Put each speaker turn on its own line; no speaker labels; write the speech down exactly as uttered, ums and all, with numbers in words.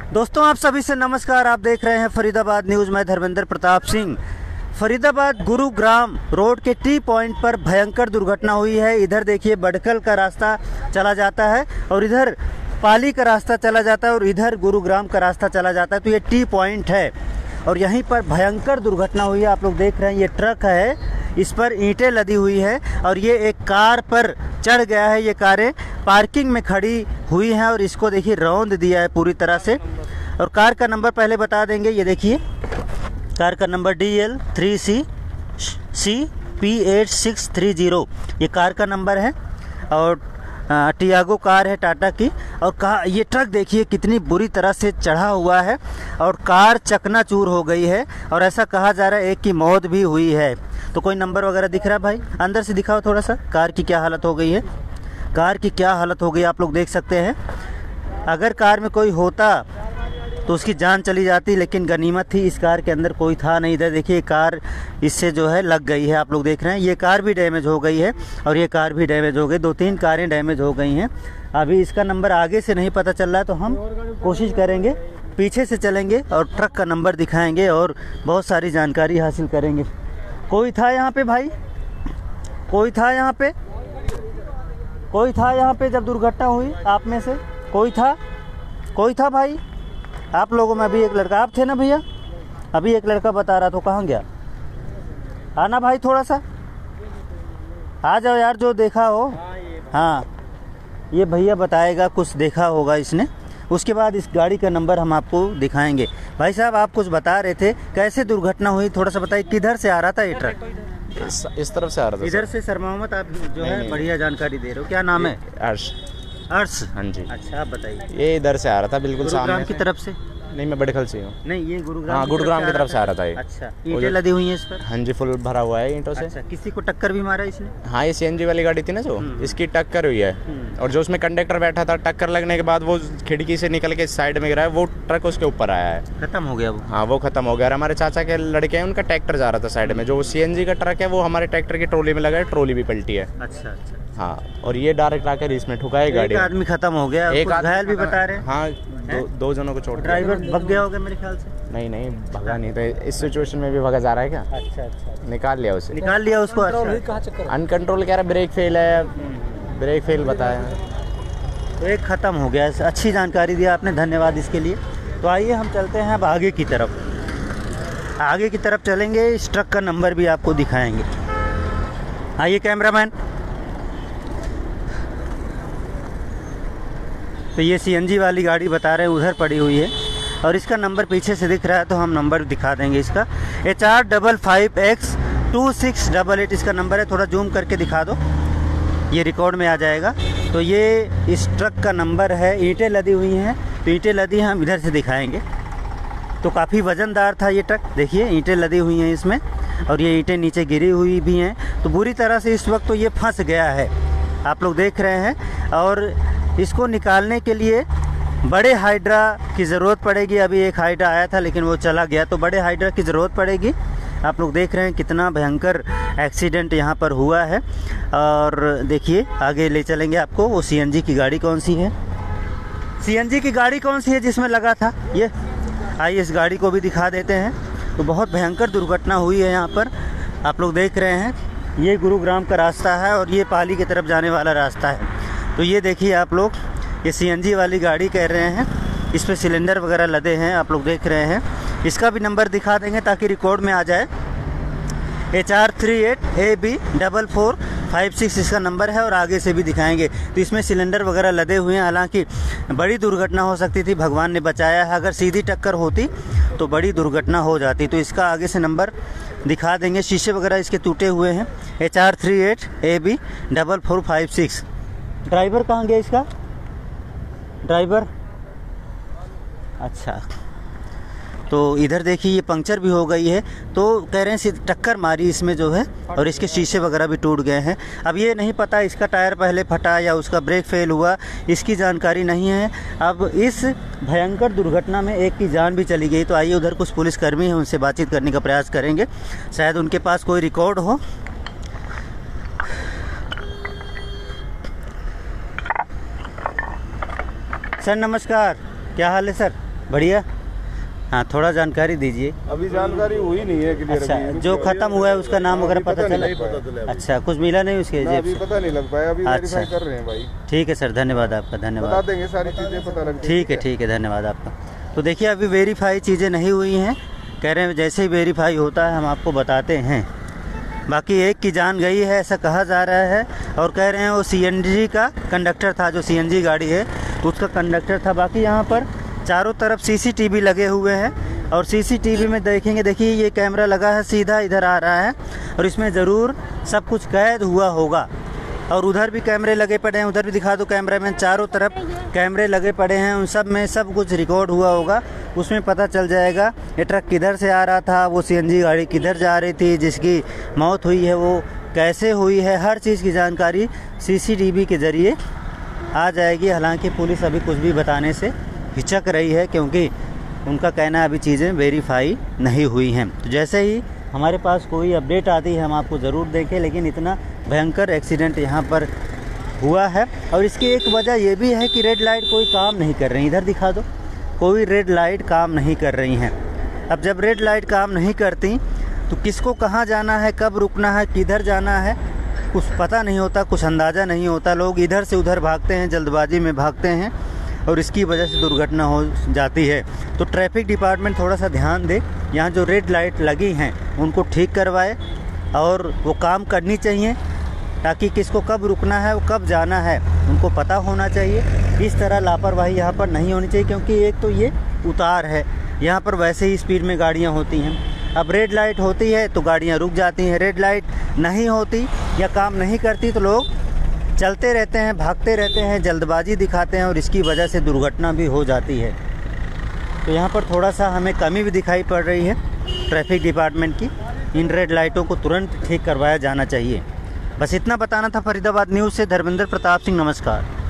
दोस्तों आप सभी से नमस्कार। आप देख रहे हैं फरीदाबाद न्यूज़। मैं धर्मेंद्र प्रताप सिंह। फरीदाबाद गुरुग्राम रोड के टी पॉइंट पर भयंकर दुर्घटना हुई है। इधर देखिए बडखल का रास्ता चला जाता है और इधर पाली का रास्ता चला जाता है और इधर गुरुग्राम का रास्ता चला जाता है। तो ये टी पॉइंट है और यहीं पर भयंकर दुर्घटना हुई है। आप लोग देख रहे हैं ये ट्रक है, इस पर ईंटें लदी हुई है और ये एक कार पर चढ़ गया है। ये कारें पार्किंग में खड़ी हुई हैं और इसको देखिए रौंद दिया है पूरी तरह से। और कार का नंबर पहले बता देंगे। ये देखिए कार का number D L three C C P eight six three zero ये कार का नंबर है और टियागो कार है टाटा की। और कार ये ट्रक देखिए कितनी बुरी तरह से चढ़ा हुआ है और कार चकनाचूर हो गई है और ऐसा कहा जा रहा है एक की मौत भी हुई है। तो कोई नंबर वगैरह दिख रहा है भाई? अंदर से दिखाओ थोड़ा सा कार की क्या हालत हो गई है। कार की क्या हालत हो गई आप लोग देख सकते हैं। अगर कार में कोई होता तो उसकी जान चली जाती, लेकिन गनीमत थी इस कार के अंदर कोई था नहीं। इधर देखिए कार इससे जो है लग गई है। आप लोग देख रहे हैं ये कार भी डैमेज हो गई है और ये कार भी डैमेज हो गई। दो तीन कारें डैमेज हो गई हैं। अभी इसका नंबर आगे से नहीं पता चल रहा है तो हम कोशिश करेंगे पीछे से चलेंगे और ट्रक का नंबर दिखाएंगे और बहुत सारी जानकारी हासिल करेंगे। कोई था यहाँ पे भाई? कोई था यहाँ पे? कोई था यहाँ पे जब दुर्घटना हुई? आप में से कोई था? कोई था भाई? आप लोगों में अभी एक लड़का, आप थे ना भैया? अभी एक लड़का बता रहा तो कहाँ गया? आना भाई थोड़ा सा आ जाओ यार, जो देखा हो। हाँ ये भैया बताएगा, कुछ देखा होगा इसने। उसके बाद इस गाड़ी का नंबर हम आपको दिखाएंगे। भाई साहब आप कुछ बता रहे थे, कैसे दुर्घटना हुई थोड़ा सा बताइए। किधर से आ रहा था ये ट्रक?
इस, इस तरफ से आ रहा था।
इधर से सर मोहम्मद आप जो है बढ़िया जानकारी दे रहे हो। क्या नाम है?
अर्श।
अर्श,
हाँ जी।
अच्छा आप बताइए।
ये इधर से आ रहा था बिल्कुल सामने
गुरुग्राम की तरफ से?
नहीं मैं बड़खल से हूँ।
नहीं ये गुरुग्राम
हाँ गुरुग्राम की तरफ से आ रहा था ये।
अच्छा ईंटें लदी हुई हैं इस पर?
हाँ जी फुल भरा हुआ है ईंटों से।
अच्छा किसी को टक्कर भी मारा इसने?
हाँ ये सीएनजी वाली गाड़ी थी ना जो, इसकी टक्कर हुई है और जो उसमें कंडक्टर बैठा था, टक्कर लगने के बाद वो खिड़की से निकल के साइड में गिरा है, वो ट्रक उसके ऊपर आया है।
खत्म हो गया वो? हाँ
वो खत्म हो गया। हमारे चाचा के लड़के हैं, उनका ट्रैक्टर जा रहा था साइड में। जो सीएनजी का ट्रक है वो हमारे ट्रैक्टर की ट्रॉली में लगा है, ट्रॉली भी पलटी है।
अच्छा अच्छा
हाँ और ये डायरेक्ट आकर इसमें ठुकाई गाड़ी।
एक आदमी खत्म हो गया, एक घायल भी बता रहे हैं।
हाँ दो, दो जनों को चोट।
ड्राइवर भग गया होगा मेरे ख्याल से?
नहीं नहीं भगा नहीं। तो इस सिचुएशन में भी भगा जा रहा है क्या?
अच्छा अच्छा
निकाल लिया उसे।
निकाल लिया उसको।
अनकंट्रोल कह रहा, ब्रेक फेल है, ब्रेक फेल बताया।
तो एक ख़त्म हो गया। अच्छी जानकारी दी आपने, धन्यवाद इसके लिए। तो आइए हम चलते हैं अब आगे की तरफ। आगे की तरफ चलेंगे, इस ट्रक का नंबर भी आपको दिखाएंगे। आइए कैमरामैन। तो ये सीएनजी वाली गाड़ी बता रहे हैं उधर पड़ी हुई है और इसका नंबर पीछे से दिख रहा है तो हम नंबर दिखा देंगे इसका। H R double five X two six double eight इसका नंबर है। थोड़ा जूम करके दिखा दो, ये रिकॉर्ड में आ जाएगा। तो ये इस ट्रक का नंबर है। ईंटें लदी हुई हैं, तो ईंटें लदी हैं हम इधर से दिखाएंगे। तो काफ़ी वज़नदार था ये ट्रक। देखिए ईंटें लदी हुई हैं इसमें और ये ईंटें नीचे गिरी हुई भी हैं। तो बुरी तरह से इस वक्त तो ये फंस गया है, आप लोग देख रहे हैं। और इसको निकालने के लिए बड़े हाइड्रा की ज़रूरत पड़ेगी। अभी एक हाइड्रा आया था लेकिन वो चला गया, तो बड़े हाइड्रा की ज़रूरत पड़ेगी। आप लोग देख रहे हैं कितना भयंकर एक्सीडेंट यहाँ पर हुआ है। और देखिए आगे ले चलेंगे आपको। वो सीएनजी की गाड़ी कौन सी है? सीएनजी की गाड़ी कौन सी है जिसमें लगा था ये? आइए इस गाड़ी को भी दिखा देते हैं। तो बहुत भयंकर दुर्घटना हुई है यहाँ पर, आप लोग देख रहे हैं। ये गुरुग्राम का रास्ता है और ये पाली की तरफ जाने वाला रास्ता है। तो ये देखिए आप लोग, ये सीएनजी वाली गाड़ी कह रहे हैं, इस पर सिलेंडर वगैरह लदे हैं, आप लोग देख रहे हैं। इसका भी नंबर दिखा देंगे ताकि रिकॉर्ड में आ जाए। H R three eight A B double four five six इसका नंबर है और आगे से भी दिखाएंगे। तो इसमें सिलेंडर वगैरह लदे हुए हैं। हालांकि बड़ी दुर्घटना हो सकती थी, भगवान ने बचाया है। अगर सीधी टक्कर होती तो बड़ी दुर्घटना हो जाती। तो इसका आगे से नंबर दिखा देंगे। शीशे वगैरह इसके टूटे हुए हैं। H R three eight A B double four five six. Driver कहाँ गया इसका? ड्राइवर अच्छा, तो इधर देखिए ये पंक्चर भी हो गई है। तो कह रहे हैं टक्कर मारी इसमें जो है और इसके शीशे वगैरह भी टूट गए हैं। अब ये नहीं पता इसका टायर पहले फटा या उसका ब्रेक फेल हुआ, इसकी जानकारी नहीं है। अब इस भयंकर दुर्घटना में एक की जान भी चली गई। तो आइए उधर कुछ पुलिसकर्मी हैं, उनसे बातचीत करने का प्रयास करेंगे, शायद उनके पास कोई रिकॉर्ड हो। सर नमस्कार, क्या हाल है सर? बढ़िया। हाँ, थोड़ा जानकारी दीजिए।
अभी जानकारी हुई नहीं है क्लियर।
अच्छा, जो खत्म हुआ है उसका नाम वगैरह पता चला? अच्छा, कुछ मिला नहीं उसके जेब
अभी
से?
पता नहीं लग पाया, अभी
अच्छा।
वेरीफाई कर रहे हैं भाई।
ठीक है सर, धन्यवाद आपका,
बता
धन्यवाद।
देंगे सारी चीजें पता लग जाएगी।
ठीक है, ठीक है, धन्यवाद आपका। तो देखिए अभी वेरीफाई चीज़ें नहीं हुई हैं, कह रहे हैं जैसे ही वेरीफाई होता है हम आपको बताते हैं। बाकी एक की जान गई है ऐसा कहा जा रहा है, और कह रहे हैं वो सीएनजी का कंडक्टर था, जो सीएनजी गाड़ी है उसका कंडक्टर था। बाकी यहाँ पर चारों तरफ सीसीटीवी लगे हुए हैं, और सीसीटीवी में देखेंगे, देखिए ये कैमरा लगा है सीधा इधर आ रहा है, और इसमें ज़रूर सब कुछ कैद हुआ होगा। और उधर भी कैमरे लगे पड़े हैं, उधर भी दिखा दो कैमरामैन, चारों तरफ कैमरे लगे पड़े हैं, उन सब में सब कुछ रिकॉर्ड हुआ होगा। उसमें पता चल जाएगा ये ट्रक किधर से आ रहा था, वो सीएनजी गाड़ी किधर जा रही थी, जिसकी मौत हुई है वो कैसे हुई है, हर चीज़ की जानकारी सीसीटीवी के ज़रिए आ जाएगी। हालांकि पुलिस अभी कुछ भी बताने से हिचक रही है, क्योंकि उनका कहना है अभी चीज़ें वेरीफाई नहीं हुई हैं। तो जैसे ही हमारे पास कोई अपडेट आती है हम आपको ज़रूर देंगे, लेकिन इतना भयंकर एक्सीडेंट यहाँ पर हुआ है। और इसकी एक वजह यह भी है कि रेड लाइट कोई काम नहीं कर रही, इधर दिखा दो, कोई रेड लाइट काम नहीं कर रही हैं। अब जब रेड लाइट काम नहीं करती तो किसको कहाँ जाना है, कब रुकना है, किधर जाना है, कुछ पता नहीं होता, कुछ अंदाज़ा नहीं होता। लोग इधर से उधर भागते हैं, जल्दबाजी में भागते हैं, और इसकी वजह से दुर्घटना हो जाती है। तो ट्रैफिक डिपार्टमेंट थोड़ा सा ध्यान दे, यहाँ जो रेड लाइट लगी हैं उनको ठीक करवाए, और वो काम करनी चाहिए, ताकि किसको कब रुकना है, वो कब जाना है, उनको पता होना चाहिए। इस तरह लापरवाही यहाँ पर नहीं होनी चाहिए, क्योंकि एक तो ये उतार है, यहाँ पर वैसे ही स्पीड में गाड़ियाँ होती हैं। अब रेड लाइट होती है तो गाड़ियाँ रुक जाती हैं, रेड लाइट नहीं होती या काम नहीं करती तो लोग चलते रहते हैं, भागते रहते हैं, जल्दबाजी दिखाते हैं, और इसकी वजह से दुर्घटना भी हो जाती है। तो यहाँ पर थोड़ा सा हमें कमी भी दिखाई पड़ रही है ट्रैफिक डिपार्टमेंट की। इन रेड लाइटों को तुरंत ठीक करवाया जाना चाहिए। बस इतना बताना था। फरीदाबाद न्यूज़ से धर्मेंद्र प्रताप सिंह, नमस्कार।